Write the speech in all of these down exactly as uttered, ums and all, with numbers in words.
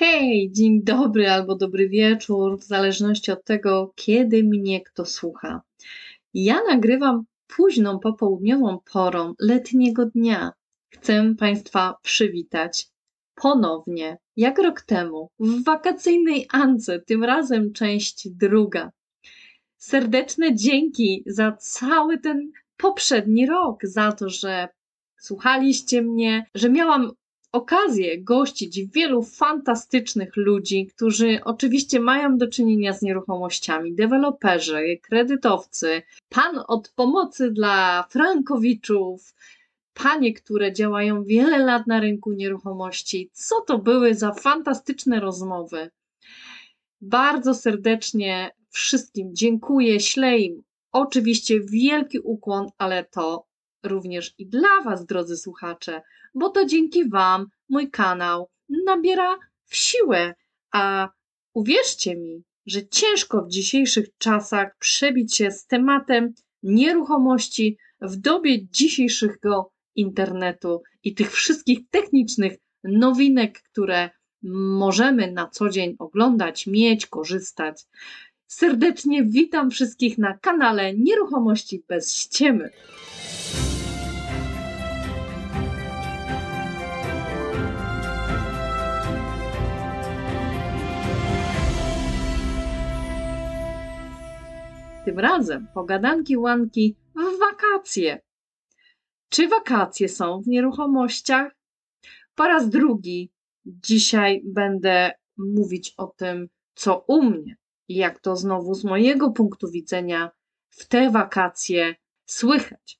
Hej, dzień dobry albo dobry wieczór, w zależności od tego, kiedy mnie kto słucha. Ja nagrywam późną popołudniową porą letniego dnia. Chcę Państwa przywitać ponownie, jak rok temu, w wakacyjnej Ance, tym razem część druga. Serdeczne dzięki za cały ten poprzedni rok, za to, że słuchaliście mnie, że miałam okazję gościć wielu fantastycznych ludzi, którzy oczywiście mają do czynienia z nieruchomościami, deweloperzy, kredytowcy, pan od pomocy dla frankowiczów, panie, które działają wiele lat na rynku nieruchomości. Co to były za fantastyczne rozmowy. Bardzo serdecznie wszystkim dziękuję, ślę im oczywiście wielki ukłon, ale to również i dla Was, drodzy słuchacze, bo to dzięki Wam mój kanał nabiera w siłę, a uwierzcie mi, że ciężko w dzisiejszych czasach przebić się z tematem nieruchomości w dobie dzisiejszego internetu i tych wszystkich technicznych nowinek, które możemy na co dzień oglądać, mieć, korzystać. Serdecznie witam wszystkich na kanale Nieruchomości bez ściemy. Tym razem pogadanki łanki w wakacje. Czy wakacje są w nieruchomościach? Po raz drugi dzisiaj będę mówić o tym, co u mnie i jak to znowu z mojego punktu widzenia w te wakacje słychać.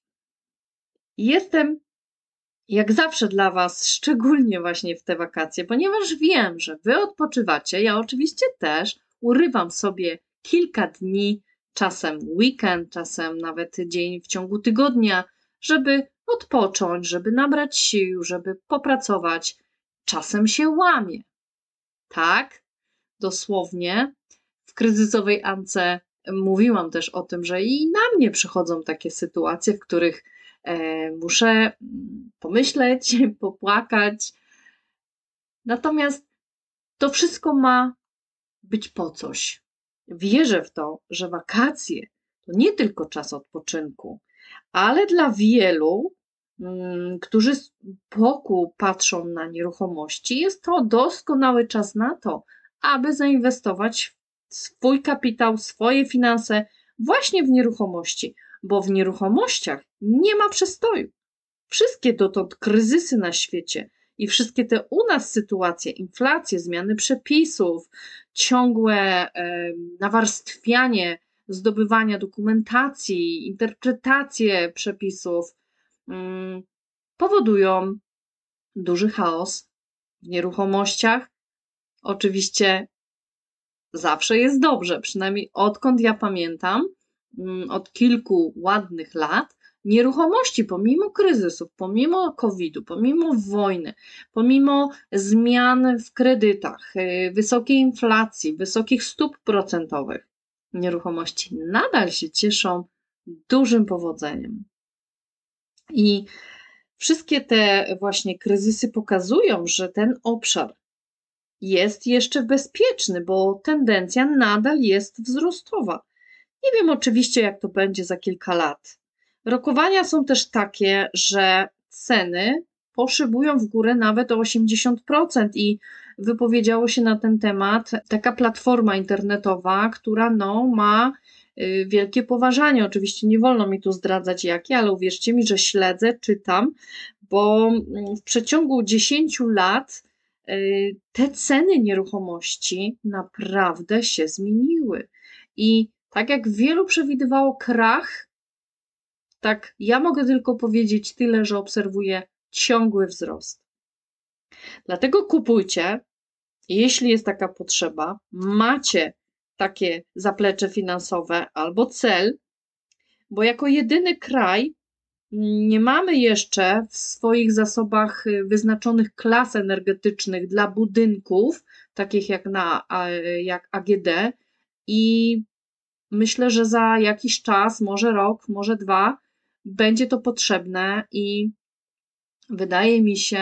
Jestem jak zawsze dla Was, szczególnie właśnie w te wakacje, ponieważ wiem, że Wy odpoczywacie, ja oczywiście też urywam sobie kilka dni, czasem weekend, czasem nawet dzień w ciągu tygodnia, żeby odpocząć, żeby nabrać sił, żeby popracować. Czasem się łamie. Tak, dosłownie. W kryzysowej Ance mówiłam też o tym, że i na mnie przychodzą takie sytuacje, w których e, muszę pomyśleć, popłakać. Natomiast to wszystko ma być po coś. Wierzę w to, że wakacje to nie tylko czas odpoczynku, ale dla wielu, mm, którzy z boku patrzą na nieruchomości, jest to doskonały czas na to, aby zainwestować w swój kapitał, swoje finanse właśnie w nieruchomości, bo w nieruchomościach nie ma przestoju. Wszystkie dotąd kryzysy na świecie i wszystkie te u nas sytuacje, inflacje, zmiany przepisów, ciągłe e, nawarstwianie zdobywania dokumentacji, interpretacje przepisów mm, powodują duży chaos w nieruchomościach. Oczywiście zawsze jest dobrze, przynajmniej odkąd ja pamiętam, mm, od kilku ładnych lat, nieruchomości pomimo kryzysów, pomimo kowida, pomimo wojny, pomimo zmian w kredytach, wysokiej inflacji, wysokich stóp procentowych, nieruchomości nadal się cieszą dużym powodzeniem. I wszystkie te właśnie kryzysy pokazują, że ten obszar jest jeszcze bezpieczny, bo tendencja nadal jest wzrostowa. Nie wiem oczywiście, jak to będzie za kilka lat. Rokowania są też takie, że ceny poszybują w górę nawet o osiemdziesiąt procent i wypowiedziało się na ten temat taka platforma internetowa, która no, ma y, wielkie poważanie. Oczywiście nie wolno mi tu zdradzać jakie, ale uwierzcie mi, że śledzę, czytam, bo w przeciągu dziesięciu lat y, te ceny nieruchomości naprawdę się zmieniły. I tak jak wielu przewidywało krach, tak ja mogę tylko powiedzieć tyle, że obserwuję ciągły wzrost. Dlatego kupujcie, jeśli jest taka potrzeba, macie takie zaplecze finansowe albo cel, bo jako jedyny kraj nie mamy jeszcze w swoich zasobach wyznaczonych klas energetycznych dla budynków, takich jak, na, jak A G D, i myślę, że za jakiś czas, może rok, może dwa, będzie to potrzebne i wydaje mi się,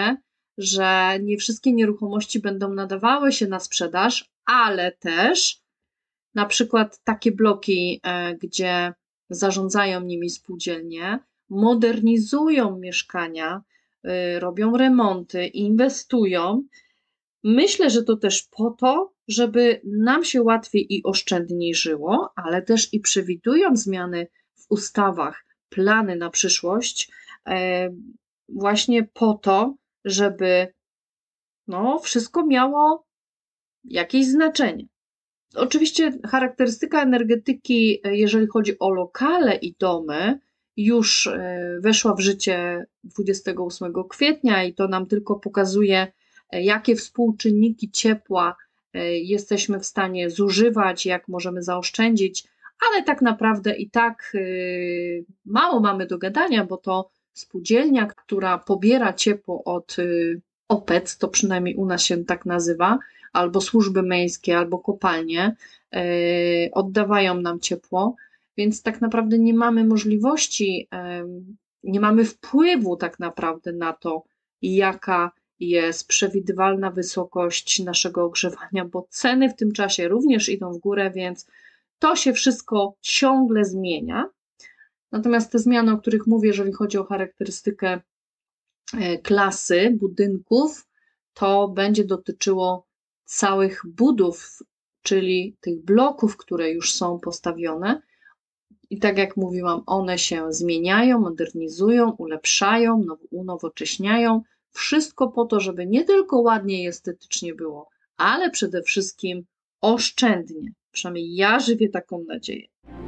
że nie wszystkie nieruchomości będą nadawały się na sprzedaż, ale też na przykład takie bloki, gdzie zarządzają nimi spółdzielnie, modernizują mieszkania, robią remonty, inwestują. Myślę, że to też po to, żeby nam się łatwiej i oszczędniej żyło, ale też i przewidują zmiany w ustawach, plany na przyszłość, właśnie po to, żeby no, wszystko miało jakieś znaczenie. Oczywiście charakterystyka energetyki, jeżeli chodzi o lokale i domy, już weszła w życie dwudziestego ósmego kwietnia i to nam tylko pokazuje, jakie współczynniki ciepła jesteśmy w stanie zużywać, jak możemy zaoszczędzić, ale tak naprawdę i tak mało mamy do gadania, bo to spółdzielnia, która pobiera ciepło od O P E C, to przynajmniej u nas się tak nazywa, albo służby miejskie, albo kopalnie, oddawają nam ciepło, więc tak naprawdę nie mamy możliwości, nie mamy wpływu tak naprawdę na to, jaka jest przewidywalna wysokość naszego ogrzewania, bo ceny w tym czasie również idą w górę, więc to się wszystko ciągle zmienia. Natomiast te zmiany, o których mówię, jeżeli chodzi o charakterystykę klasy budynków, to będzie dotyczyło całych budów, czyli tych bloków, które już są postawione. I tak jak mówiłam, one się zmieniają, modernizują, ulepszają, unowocześniają. Wszystko po to, żeby nie tylko ładnie i estetycznie było, ale przede wszystkim oszczędnie. Przynajmniej ja żywię taką nadzieję.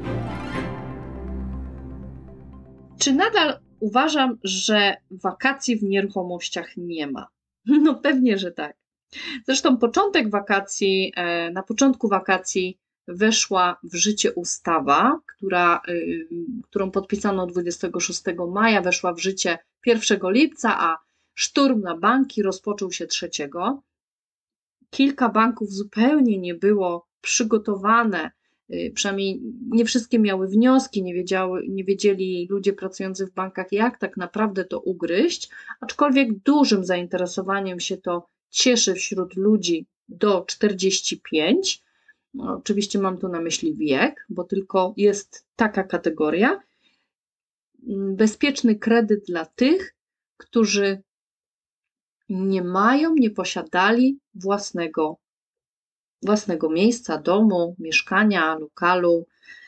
Czy nadal uważam, że wakacji w nieruchomościach nie ma? No pewnie, że tak. Zresztą początek wakacji, na początku wakacji weszła w życie ustawa, która, którą podpisano dwudziestego szóstego maja, weszła w życie pierwszego lipca, a szturm na banki rozpoczął się trzeciego. Kilka banków zupełnie nie było przygotowane, przynajmniej nie wszystkie miały wnioski, nie, wiedziały, nie wiedzieli ludzie pracujący w bankach, jak tak naprawdę to ugryźć, aczkolwiek dużym zainteresowaniem się to cieszy wśród ludzi do czterdziestu pięciu. No, oczywiście mam tu na myśli wiek, bo tylko jest taka kategoria. Bezpieczny kredyt dla tych, którzy nie mają, nie posiadali własnego, własnego miejsca, domu, mieszkania, lokalu,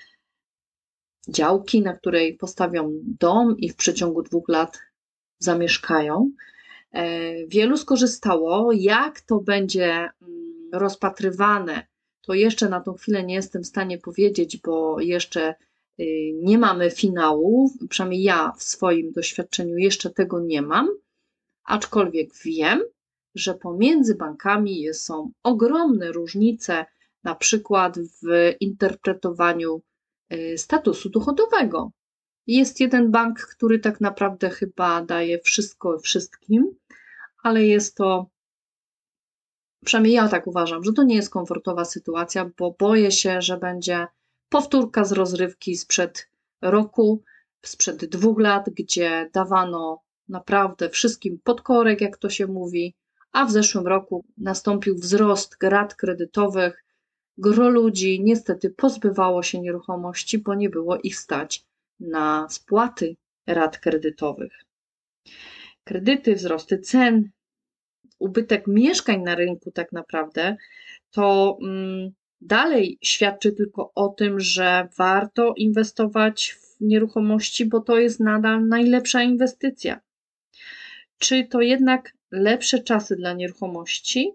działki, na której postawią dom i w przeciągu dwóch lat zamieszkają. Wielu skorzystało. Jak to będzie rozpatrywane, to jeszcze na tą chwilę nie jestem w stanie powiedzieć, bo jeszcze nie mamy finału, przynajmniej ja w swoim doświadczeniu jeszcze tego nie mam, aczkolwiek wiem, że pomiędzy bankami są ogromne różnice, na przykład w interpretowaniu statusu dochodowego. Jest jeden bank, który tak naprawdę chyba daje wszystko wszystkim, ale jest to, przynajmniej ja tak uważam, że to nie jest komfortowa sytuacja, bo boję się, że będzie powtórka z rozrywki sprzed roku, sprzed dwóch lat, gdzie dawano naprawdę wszystkim pod korek, jak to się mówi, a w zeszłym roku nastąpił wzrost rat kredytowych. Gro ludzi niestety pozbywało się nieruchomości, bo nie było ich stać na spłaty rat kredytowych. Kredyty, wzrosty cen, ubytek mieszkań na rynku tak naprawdę, to mm, dalej świadczy tylko o tym, że warto inwestować w nieruchomości, bo to jest nadal najlepsza inwestycja. Czy to jednak lepsze czasy dla nieruchomości?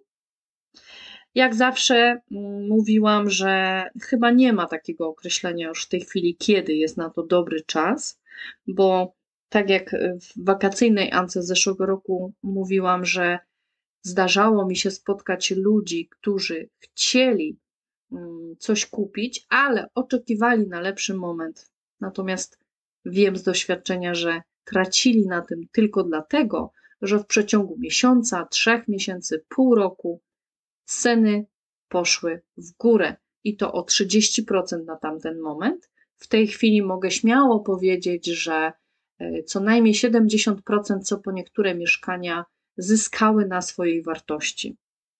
Jak zawsze mm, mówiłam, że chyba nie ma takiego określenia już w tej chwili, kiedy jest na to dobry czas, bo tak jak w wakacyjnej Ance z zeszłego roku mówiłam, że zdarzało mi się spotkać ludzi, którzy chcieli coś kupić, ale oczekiwali na lepszy moment. Natomiast wiem z doświadczenia, że tracili na tym tylko dlatego, że w przeciągu miesiąca, trzech miesięcy, pół roku ceny poszły w górę i to o trzydzieści procent na tamten moment. W tej chwili mogę śmiało powiedzieć, że co najmniej siedemdziesiąt procent co po niektóre mieszkania zyskały na swojej wartości.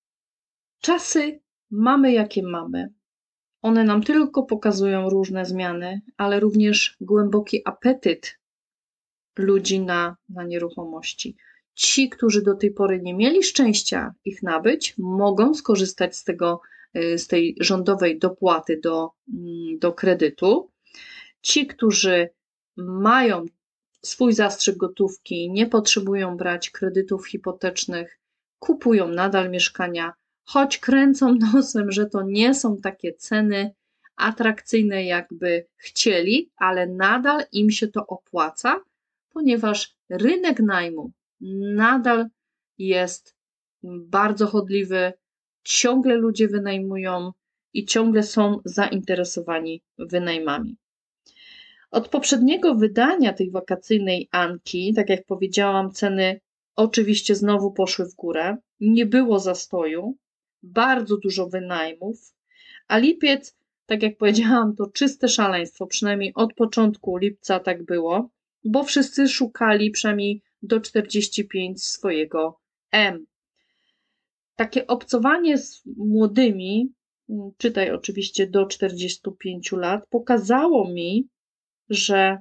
Czasy mamy jakie mamy. One nam tylko pokazują różne zmiany, ale również głęboki apetyt ludzi na, na nieruchomości. Ci, którzy do tej pory nie mieli szczęścia ich nabyć, mogą skorzystać z tego, z tej rządowej dopłaty do, do kredytu. Ci, którzy mają swój zastrzyk gotówki, nie potrzebują brać kredytów hipotecznych, kupują nadal mieszkania, choć kręcą nosem, że to nie są takie ceny atrakcyjne, jakby chcieli, ale nadal im się to opłaca, ponieważ rynek najmu nadal jest bardzo chodliwy, ciągle ludzie wynajmują i ciągle są zainteresowani wynajmami. Od poprzedniego wydania tej wakacyjnej Anki, tak jak powiedziałam, ceny oczywiście znowu poszły w górę, nie było zastoju, bardzo dużo wynajmów, a lipiec, tak jak powiedziałam, to czyste szaleństwo, przynajmniej od początku lipca tak było, bo wszyscy szukali przynajmniej do czterdziestu pięciu swojego M. Takie obcowanie z młodymi, czytaj oczywiście do czterdziestu pięciu lat, pokazało mi, że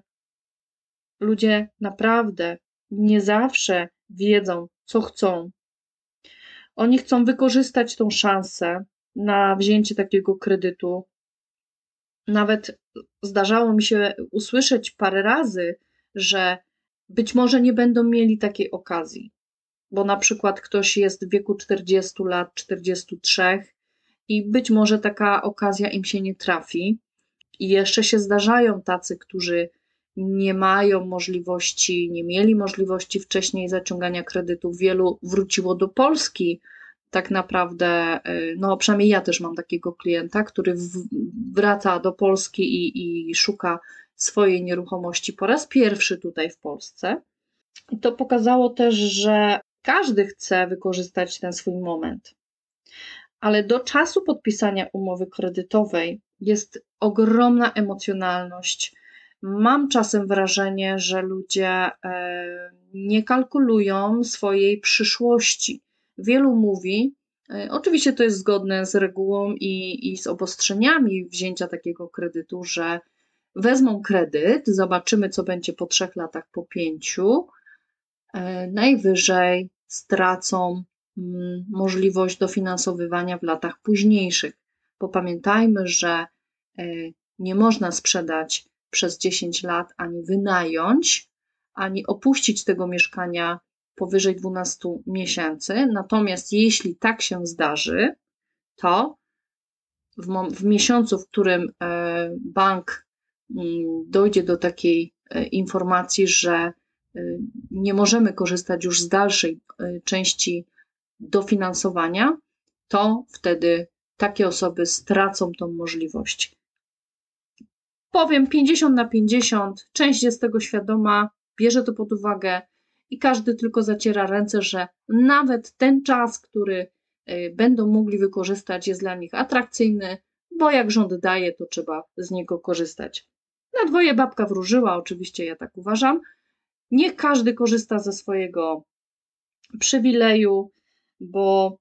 ludzie naprawdę nie zawsze wiedzą, co chcą. Oni chcą wykorzystać tą szansę na wzięcie takiego kredytu. Nawet zdarzało mi się usłyszeć parę razy, że być może nie będą mieli takiej okazji, bo na przykład ktoś jest w wieku czterdziestu lat, czterdziestu trzech i być może taka okazja im się nie trafi. I jeszcze się zdarzają tacy, którzy nie mają możliwości, nie mieli możliwości wcześniej zaciągania kredytów. Wielu wróciło do Polski. Tak naprawdę, no przynajmniej ja też mam takiego klienta, który w, wraca do Polski i, i szuka swojej nieruchomości po raz pierwszy tutaj w Polsce. I to pokazało też, że każdy chce wykorzystać ten swój moment. Ale do czasu podpisania umowy kredytowej jest ogromna emocjonalność. Mam czasem wrażenie, że ludzie nie kalkulują swojej przyszłości. Wielu mówi, oczywiście to jest zgodne z regułą i, i z obostrzeniami wzięcia takiego kredytu, że wezmą kredyt, zobaczymy, co będzie po trzech latach, po pięciu, najwyżej stracą możliwość dofinansowywania w latach późniejszych, bo pamiętajmy, że nie można sprzedać przez dziesięć lat, ani wynająć, ani opuścić tego mieszkania powyżej dwunastu miesięcy. Natomiast jeśli tak się zdarzy, to w, w miesiącu, w którym bank dojdzie do takiej informacji, że nie możemy korzystać już z dalszej części dofinansowania, to wtedy takie osoby stracą tą możliwość. Powiem pięćdziesiąt na pięćdziesiąt, część jest tego świadoma, bierze to pod uwagę i każdy tylko zaciera ręce, że nawet ten czas, który będą mogli wykorzystać, jest dla nich atrakcyjny, bo jak rząd daje, to trzeba z niego korzystać. Na dwoje babka wróżyła, oczywiście ja tak uważam. Niech każdy korzysta ze swojego przywileju, bo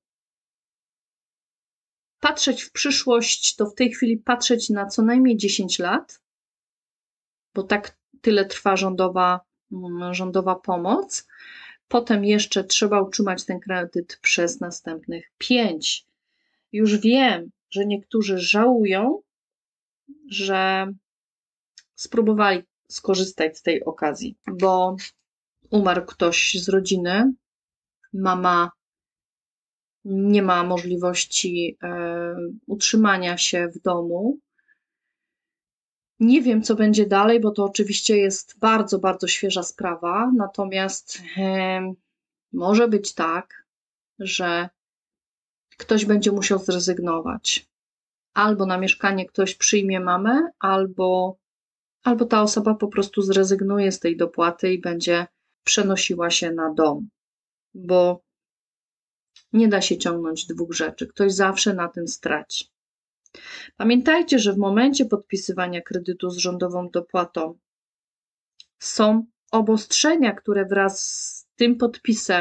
patrzeć w przyszłość, to w tej chwili patrzeć na co najmniej dziesięć lat, bo tak tyle trwa rządowa, rządowa pomoc. Potem jeszcze trzeba utrzymać ten kredyt przez następnych pięć. Już wiem, że niektórzy żałują, że spróbowali skorzystać z tej okazji, bo umarł ktoś z rodziny, mama nie ma możliwości e, utrzymania się w domu. Nie wiem, co będzie dalej, bo to oczywiście jest bardzo, bardzo świeża sprawa, natomiast e, może być tak, że ktoś będzie musiał zrezygnować. Albo na mieszkanie ktoś przyjmie mamę, albo, albo ta osoba po prostu zrezygnuje z tej dopłaty i będzie przenosiła się na dom, bo nie da się ciągnąć dwóch rzeczy. Ktoś zawsze na tym straci. Pamiętajcie, że w momencie podpisywania kredytu z rządową dopłatą są obostrzenia, które wraz z tym podpisem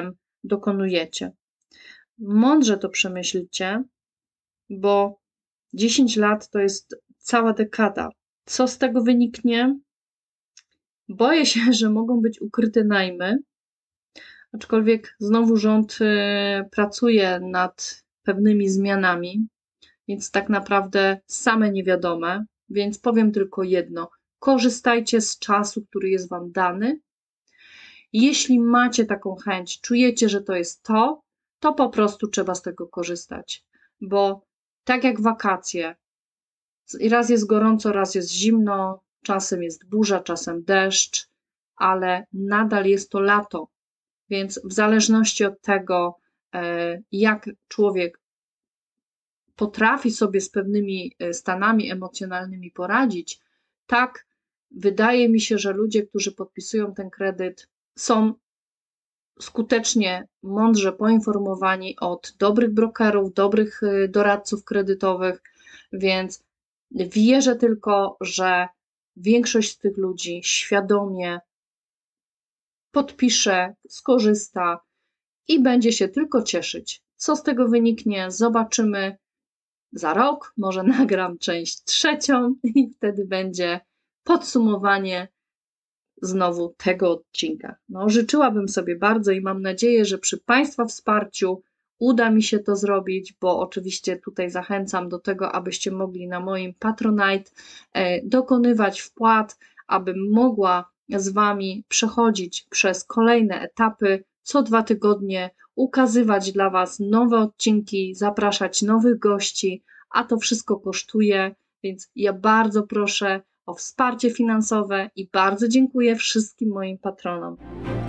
dokonujecie. Mądrze to przemyślcie, bo dziesięć lat to jest cała dekada. Co z tego wyniknie? Boję się, że mogą być ukryte najmy, aczkolwiek znowu rząd pracuje nad pewnymi zmianami, więc tak naprawdę same niewiadome, więc powiem tylko jedno. Korzystajcie z czasu, który jest wam dany. Jeśli macie taką chęć, czujecie, że to jest to, to po prostu trzeba z tego korzystać, bo tak jak wakacje, raz jest gorąco, raz jest zimno, czasem jest burza, czasem deszcz, ale nadal jest to lato, więc w zależności od tego, jak człowiek potrafi sobie z pewnymi stanami emocjonalnymi poradzić, tak wydaje mi się, że ludzie, którzy podpisują ten kredyt, są skutecznie, mądrze poinformowani od dobrych brokerów, dobrych doradców kredytowych, więc wierzę tylko, że większość z tych ludzi świadomie podpisze, skorzysta i będzie się tylko cieszyć. Co z tego wyniknie, zobaczymy za rok, może nagram część trzecią i wtedy będzie podsumowanie znowu tego odcinka. No, życzyłabym sobie bardzo i mam nadzieję, że przy Państwa wsparciu uda mi się to zrobić, bo oczywiście tutaj zachęcam do tego, abyście mogli na moim Patronite e, dokonywać wpłat, abym mogła z Wami przechodzić przez kolejne etapy, co dwa tygodnie ukazywać dla Was nowe odcinki, zapraszać nowych gości, a to wszystko kosztuje, więc ja bardzo proszę o wsparcie finansowe i bardzo dziękuję wszystkim moim patronom.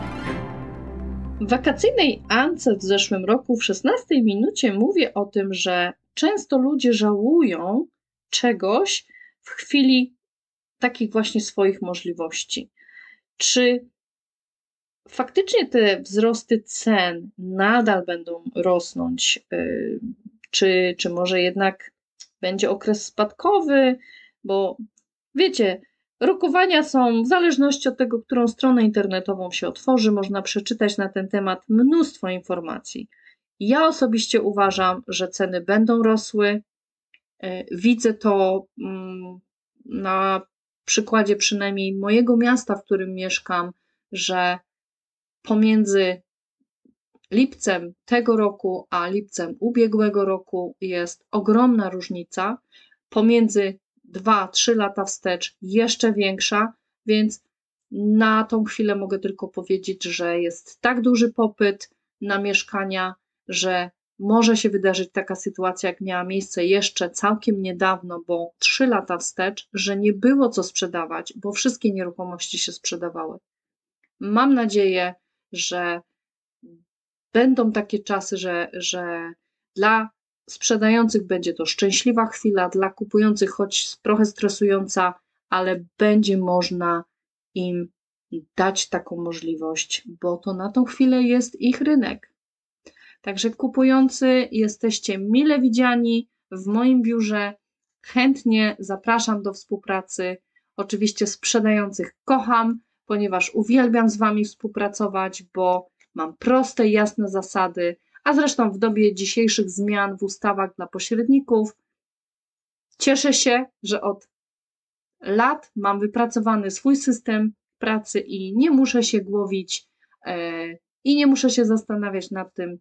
W wakacyjnej Ance w zeszłym roku w szesnastej minucie mówię o tym, że często ludzie żałują czegoś w chwili takich właśnie swoich możliwości. Czy faktycznie te wzrosty cen nadal będą rosnąć, czy, czy może jednak będzie okres spadkowy, bo wiecie, rokowania są w zależności od tego, którą stronę internetową się otworzy, można przeczytać na ten temat mnóstwo informacji. Ja osobiście uważam, że ceny będą rosły. Widzę to na przykładzie przynajmniej mojego miasta, w którym mieszkam, że pomiędzy lipcem tego roku a lipcem ubiegłego roku jest ogromna różnica. Pomiędzy dwa trzy lata wstecz jeszcze większa, więc na tą chwilę mogę tylko powiedzieć, że jest tak duży popyt na mieszkania, że może się wydarzyć taka sytuacja, jak miała miejsce jeszcze całkiem niedawno, bo trzy lata wstecz, że nie było co sprzedawać, bo wszystkie nieruchomości się sprzedawały. Mam nadzieję, że będą takie czasy, że, że dla sprzedających będzie to szczęśliwa chwila, dla kupujących choć trochę stresująca, ale będzie można im dać taką możliwość, bo to na tą chwilę jest ich rynek. Także kupujący jesteście mile widziani w moim biurze, chętnie zapraszam do współpracy. Oczywiście sprzedających kocham, ponieważ uwielbiam z Wami współpracować, bo mam proste i jasne zasady, a zresztą w dobie dzisiejszych zmian w ustawach dla pośredników cieszę się, że od lat mam wypracowany swój system pracy i nie muszę się głowić e, i nie muszę się zastanawiać nad tym,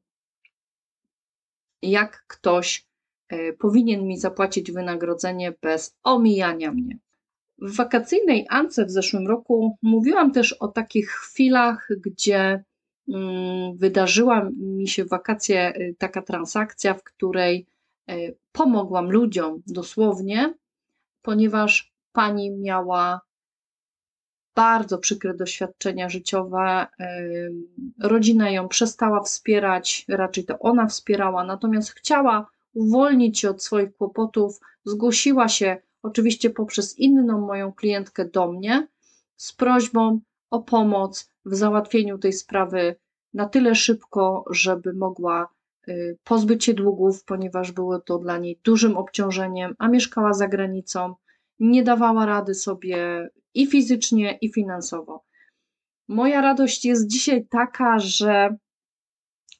jak ktoś e, powinien mi zapłacić wynagrodzenie bez omijania mnie. W wakacyjnej Ance w zeszłym roku mówiłam też o takich chwilach, gdzie mm, wydarzyła mi się w wakacje taka transakcja, w której e, pomogłam ludziom dosłownie, ponieważ pani miała bardzo przykre doświadczenia życiowe, rodzina ją przestała wspierać, raczej to ona wspierała, natomiast chciała uwolnić się od swoich kłopotów, zgłosiła się oczywiście poprzez inną moją klientkę do mnie z prośbą o pomoc w załatwieniu tej sprawy na tyle szybko, żeby mogła pozbyć się długów, ponieważ było to dla niej dużym obciążeniem, a mieszkała za granicą, nie dawała rady sobie i fizycznie, i finansowo. Moja radość jest dzisiaj taka, że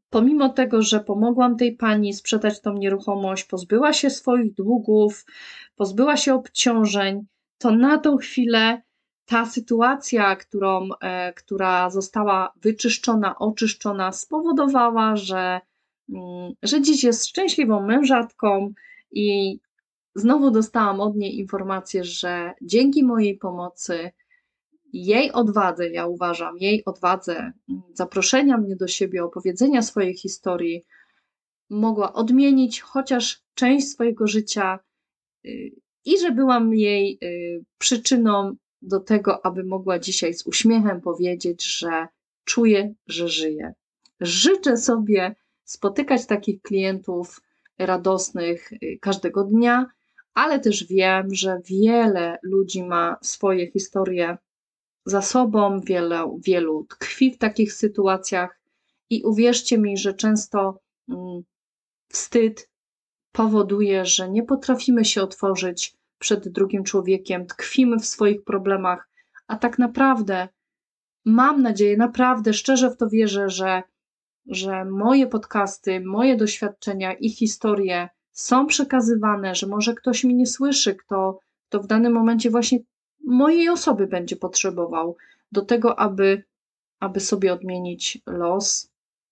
pomimo tego, że pomogłam tej pani sprzedać tą nieruchomość, pozbyła się swoich długów, pozbyła się obciążeń, to na tą chwilę ta sytuacja, którą, e, która została wyczyszczona, oczyszczona, spowodowała, że, mm, że dziś jest szczęśliwą mężatką i znowu dostałam od niej informację, że dzięki mojej pomocy, jej odwadze, ja uważam, jej odwadze mm, zaproszenia mnie do siebie, opowiedzenia swojej historii, mogła odmienić chociaż część swojego życia y, i że byłam jej y, przyczyną do tego, aby mogła dzisiaj z uśmiechem powiedzieć, że czuję, że żyje. Życzę sobie spotykać takich klientów radosnych y, każdego dnia, ale też wiem, że wiele ludzi ma swoje historie za sobą, wiele, wielu tkwi w takich sytuacjach i uwierzcie mi, że często mm, wstyd powoduje, że nie potrafimy się otworzyć przed drugim człowiekiem, tkwimy w swoich problemach, a tak naprawdę mam nadzieję, naprawdę szczerze w to wierzę, że, że moje podcasty, moje doświadczenia i historie są przekazywane, że może ktoś mnie nie słyszy, kto, kto w danym momencie właśnie mojej osoby będzie potrzebował do tego, aby, aby sobie odmienić los.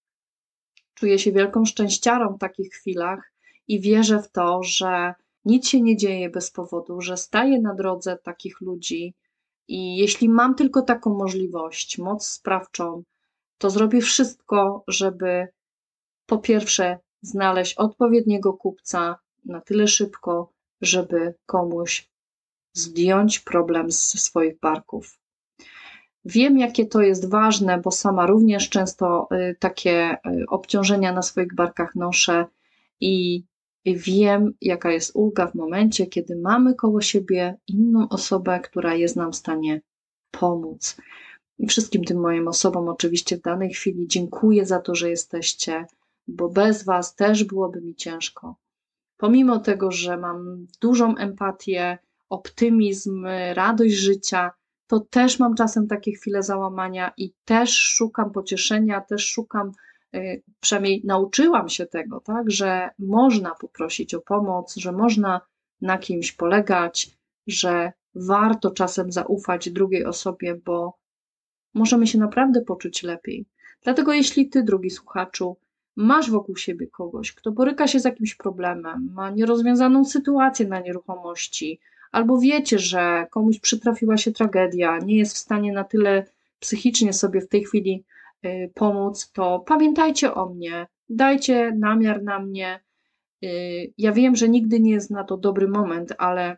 Czuję się wielką szczęściarą w takich chwilach i wierzę w to, że nic się nie dzieje bez powodu, że staję na drodze takich ludzi i jeśli mam tylko taką możliwość, moc sprawczą, to zrobię wszystko, żeby po pierwsze znaleźć odpowiedniego kupca na tyle szybko, żeby komuś zdjąć problem ze swoich barków. Wiem, jakie to jest ważne, bo sama również często y, takie y, obciążenia na swoich barkach noszę i wiem, jaka jest ulga w momencie, kiedy mamy koło siebie inną osobę, która jest nam w stanie pomóc. I wszystkim tym moim osobom oczywiście w danej chwili dziękuję za to, że jesteście, bo bez was też byłoby mi ciężko. Pomimo tego, że mam dużą empatię, optymizm, radość życia, to też mam czasem takie chwile załamania i też szukam pocieszenia, też szukam, przynajmniej nauczyłam się tego, tak, że można poprosić o pomoc, że można na kimś polegać, że warto czasem zaufać drugiej osobie, bo możemy się naprawdę poczuć lepiej. Dlatego jeśli ty, drugi słuchaczu, masz wokół siebie kogoś, kto boryka się z jakimś problemem, ma nierozwiązaną sytuację na nieruchomości, albo wiecie, że komuś przytrafiła się tragedia, nie jest w stanie na tyle psychicznie sobie w tej chwili y, pomóc, to pamiętajcie o mnie, dajcie namiar na mnie. Y, ja wiem, że nigdy nie jest na to dobry moment, ale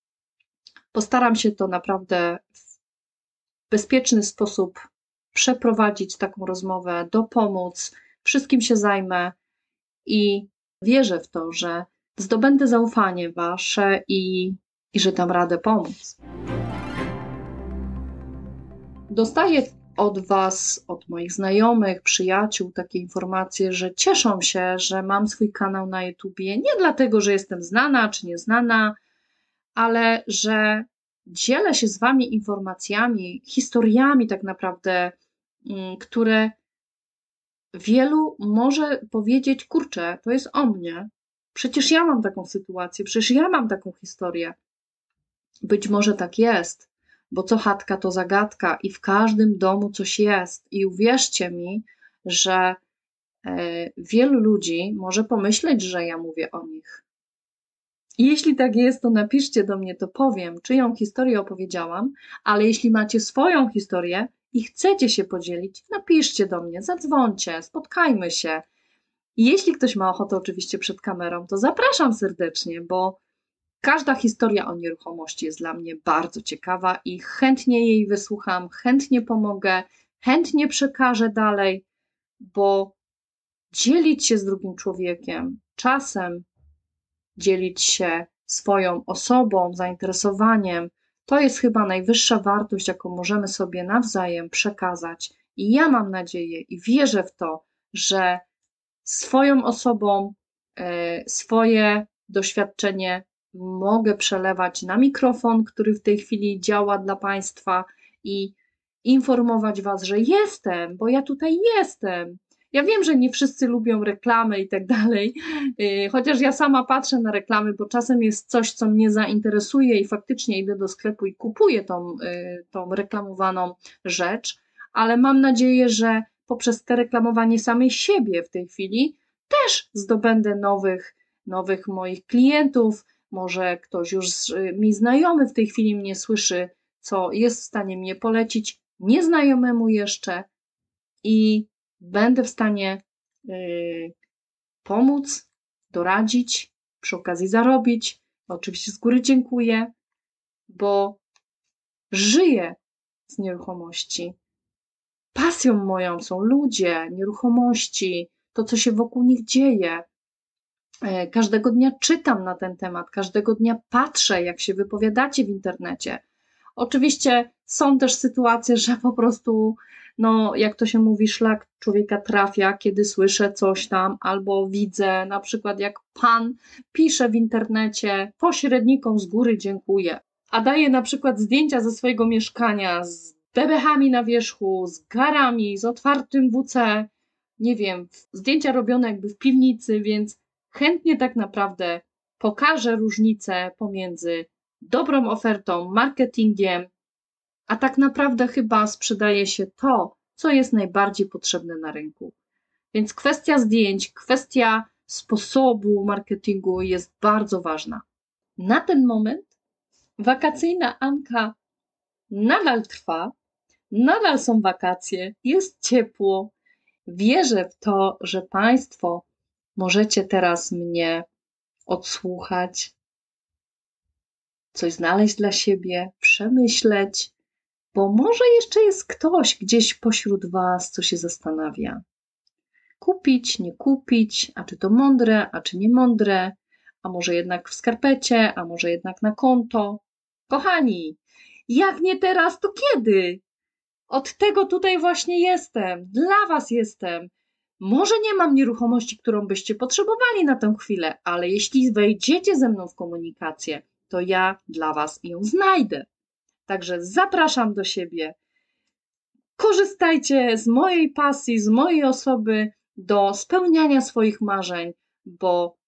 postaram się to naprawdę w bezpieczny sposób przeprowadzić taką rozmowę, dopomóc, wszystkim się zajmę i wierzę w to, że zdobędę zaufanie wasze i, i że dam radę pomóc. Dostaję od was, od moich znajomych, przyjaciół takie informacje, że cieszą się, że mam swój kanał na YouTubie, nie dlatego, że jestem znana czy nieznana, ale że dzielę się z wami informacjami, historiami tak naprawdę, które wielu może powiedzieć, kurczę, to jest o mnie, przecież ja mam taką sytuację, przecież ja mam taką historię. Być może tak jest, bo co chatka to zagadka i w każdym domu coś jest. I uwierzcie mi, że e, wielu ludzi może pomyśleć, że ja mówię o nich. I jeśli tak jest, to napiszcie do mnie, to powiem, czyją historię opowiedziałam, ale jeśli macie swoją historię i chcecie się podzielić, napiszcie do mnie, zadzwońcie, spotkajmy się. I jeśli ktoś ma ochotę oczywiście przed kamerą, to zapraszam serdecznie, bo każda historia o nieruchomości jest dla mnie bardzo ciekawa i chętnie jej wysłucham, chętnie pomogę, chętnie przekażę dalej, bo dzielić się z drugim człowiekiem, czasem dzielić się swoją osobą, zainteresowaniem, to jest chyba najwyższa wartość, jaką możemy sobie nawzajem przekazać. I ja mam nadzieję i wierzę w to, że swoją osobą swoje doświadczenie mogę przelewać na mikrofon, który w tej chwili działa dla Państwa i informować Was, że jestem, bo ja tutaj jestem. Ja wiem, że nie wszyscy lubią reklamy i tak dalej, chociaż ja sama patrzę na reklamy, bo czasem jest coś, co mnie zainteresuje i faktycznie idę do sklepu i kupuję tą, tą reklamowaną rzecz, ale mam nadzieję, że poprzez te reklamowanie samej siebie w tej chwili też zdobędę nowych, nowych moich klientów, może ktoś już mi znajomy w tej chwili mnie słyszy, co jest w stanie mnie polecić nieznajomemu jeszcze i będę w stanie y, pomóc, doradzić, przy okazji zarobić. Oczywiście z góry dziękuję, bo żyję z nieruchomości. Pasją moją są ludzie, nieruchomości, to co się wokół nich dzieje. Każdego dnia czytam na ten temat, każdego dnia patrzę, jak się wypowiadacie w internecie. Oczywiście są też sytuacje, że po prostu, no jak to się mówi, szlak człowieka trafia, kiedy słyszę coś tam albo widzę, na przykład jak pan pisze w internecie, pośrednikom z góry dziękuję, a daje na przykład zdjęcia ze swojego mieszkania z bebechami na wierzchu, z garami, z otwartym W C, nie wiem, zdjęcia robione jakby w piwnicy, więc chętnie tak naprawdę pokażę różnicę pomiędzy dobrą ofertą, marketingiem, a tak naprawdę chyba sprzedaje się to, co jest najbardziej potrzebne na rynku. Więc kwestia zdjęć, kwestia sposobu marketingu jest bardzo ważna. Na ten moment wakacyjna Anka nadal trwa, nadal są wakacje, jest ciepło. Wierzę w to, że Państwo możecie teraz mnie odsłuchać, coś znaleźć dla siebie, przemyśleć, bo może jeszcze jest ktoś gdzieś pośród Was, co się zastanawia. Kupić, nie kupić, a czy to mądre, a czy nie mądre, a może jednak w skarpecie, a może jednak na konto. Kochani, jak nie teraz, to kiedy? Od tego tutaj właśnie jestem, dla Was jestem. Może nie mam nieruchomości, którą byście potrzebowali na tę chwilę, ale jeśli wejdziecie ze mną w komunikację, to ja dla Was ją znajdę. Także zapraszam do siebie. Korzystajcie z mojej pasji, z mojej osoby do spełniania swoich marzeń, bo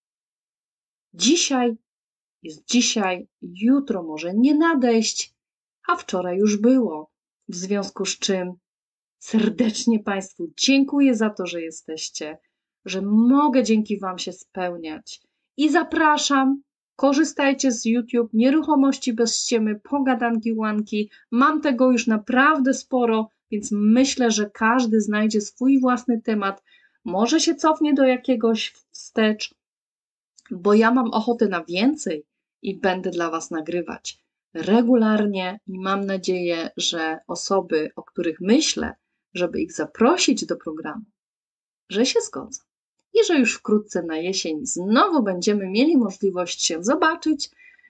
dzisiaj jest dzisiaj, jutro może nie nadejść, a wczoraj już było. W związku z czym serdecznie Państwu dziękuję za to, że jesteście, że mogę dzięki Wam się spełniać i zapraszam. Korzystajcie z YouTube, nieruchomości bez ściemy, pogadanki, łanki. Mam tego już naprawdę sporo, więc myślę, że każdy znajdzie swój własny temat. Może się cofnie do jakiegoś wstecz, bo ja mam ochotę na więcej i będę dla Was nagrywać regularnie i mam nadzieję, że osoby, o których myślę, żeby ich zaprosić do programu, że się zgodzą. I że już wkrótce na jesień znowu będziemy mieli możliwość się zobaczyć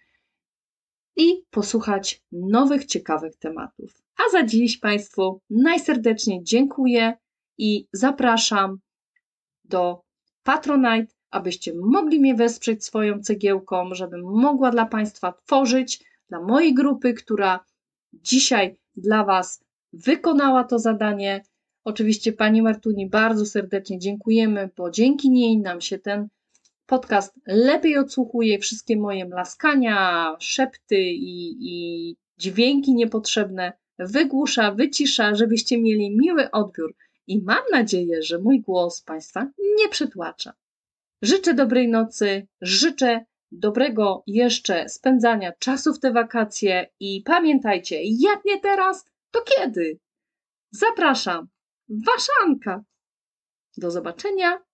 i posłuchać nowych, ciekawych tematów. A za dziś Państwu najserdeczniej dziękuję i zapraszam do Patronite, abyście mogli mnie wesprzeć swoją cegiełką, żebym mogła dla Państwa tworzyć, dla mojej grupy, która dzisiaj dla Was wykonała to zadanie. Oczywiście Pani Martuni bardzo serdecznie dziękujemy, bo dzięki niej nam się ten podcast lepiej odsłuchuje, wszystkie moje mlaskania, szepty i, i dźwięki niepotrzebne wygłusza, wycisza, żebyście mieli miły odbiór i mam nadzieję, że mój głos Państwa nie przytłacza. Życzę dobrej nocy, życzę dobrego jeszcze spędzania czasu w te wakacje i pamiętajcie, jak nie teraz, to kiedy? Zapraszam, Wasza Anka. Do zobaczenia.